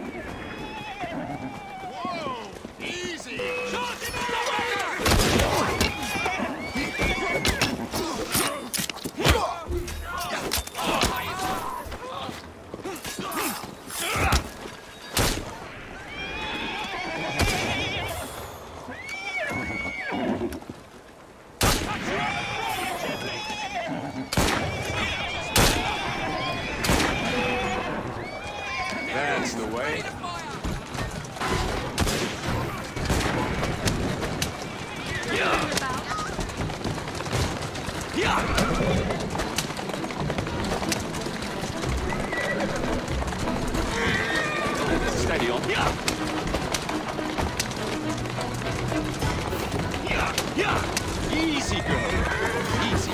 Whoa! Easy! That's the way. Steady on. Easy, girl. Easy.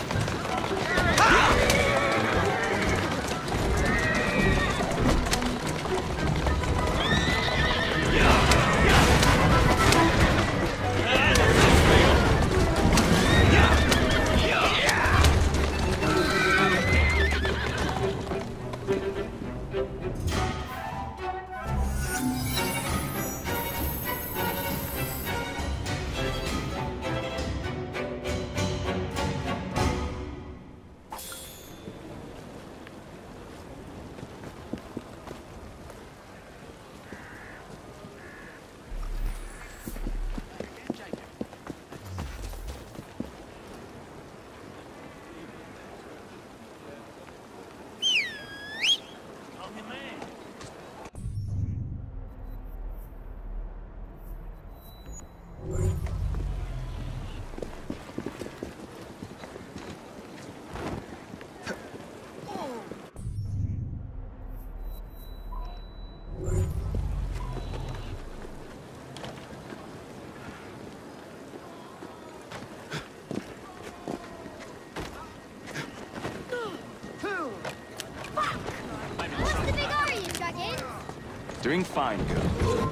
Doing fine, girl.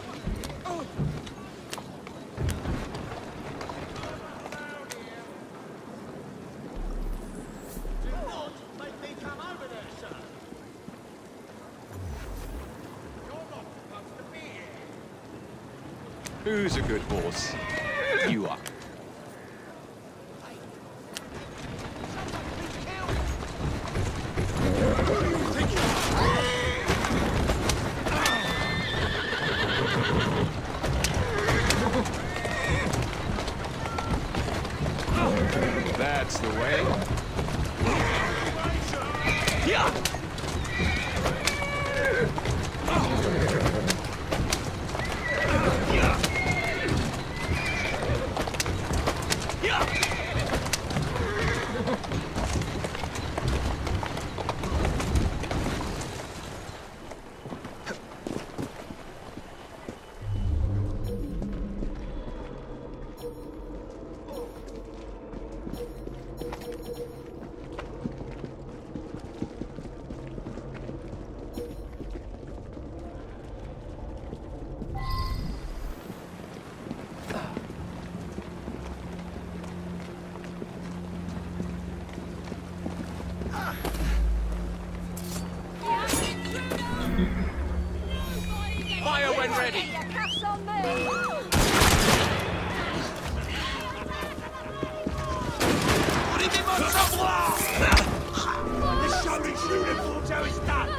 Who's a good horse? You are. That's the way. Yeah. Fire when ready! Cuffs on me! Put him in my trouble! The showman's uniform, how it's done!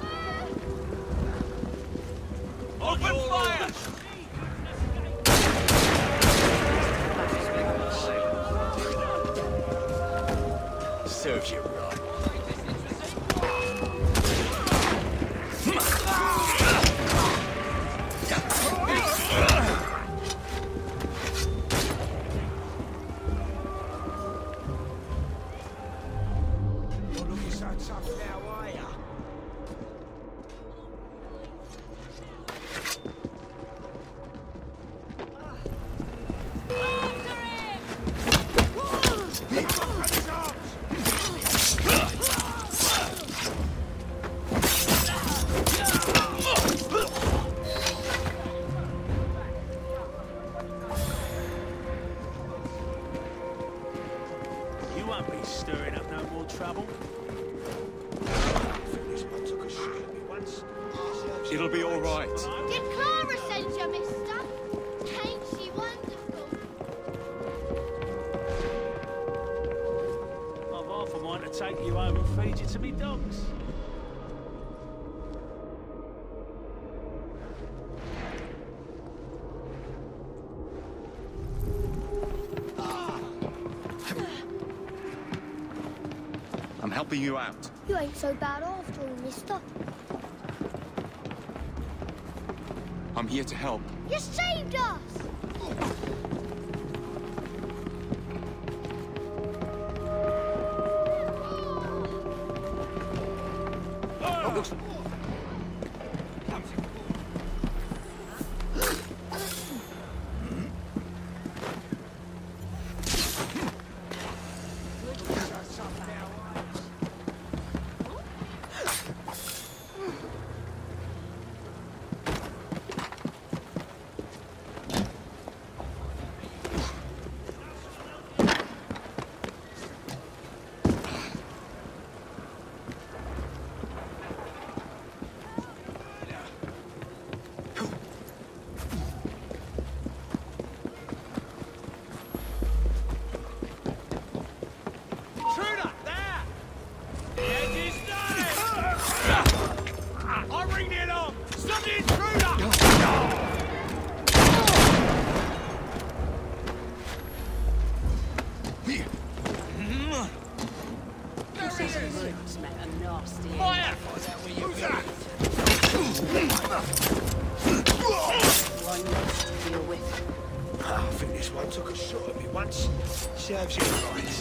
Open fire! Serves you right. It'll be all right. Did Clara send you, mister? Ain't she wonderful? I've half a mind to take you home and feed you to me dogs. I'm helping you out. You ain't so bad after all, mister. I'm here to help. You saved us! I think this one took a shot at me once. Serves you right.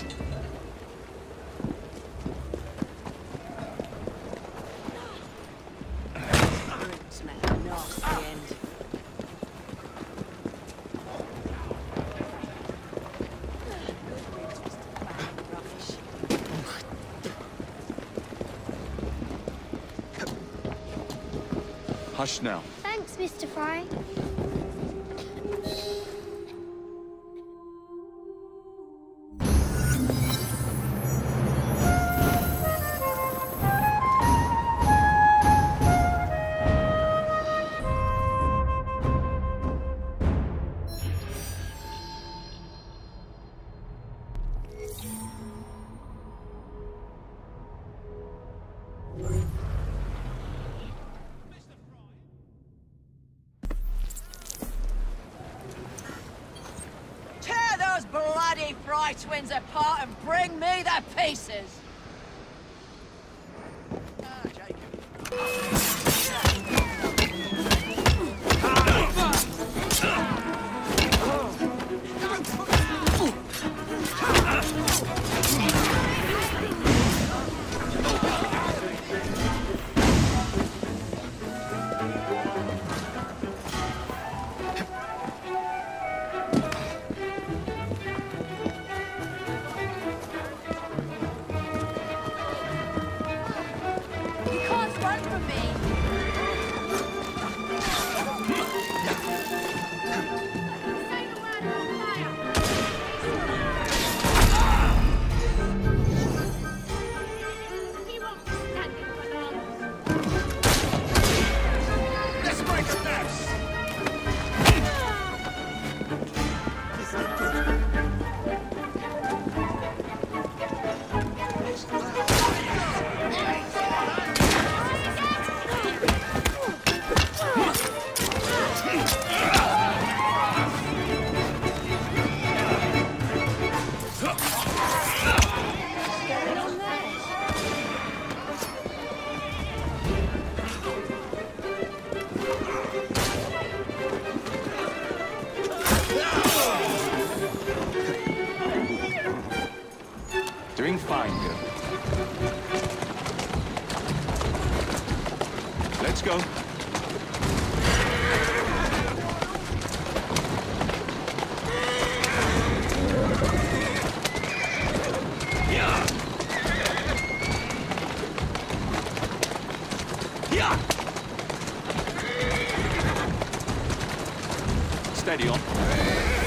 Hush now. Thanks, Mr. Fry. Bloody Fry twins apart and bring me the pieces! Doing fine, girl. Let's go. Yeah. Yeah. Steady on.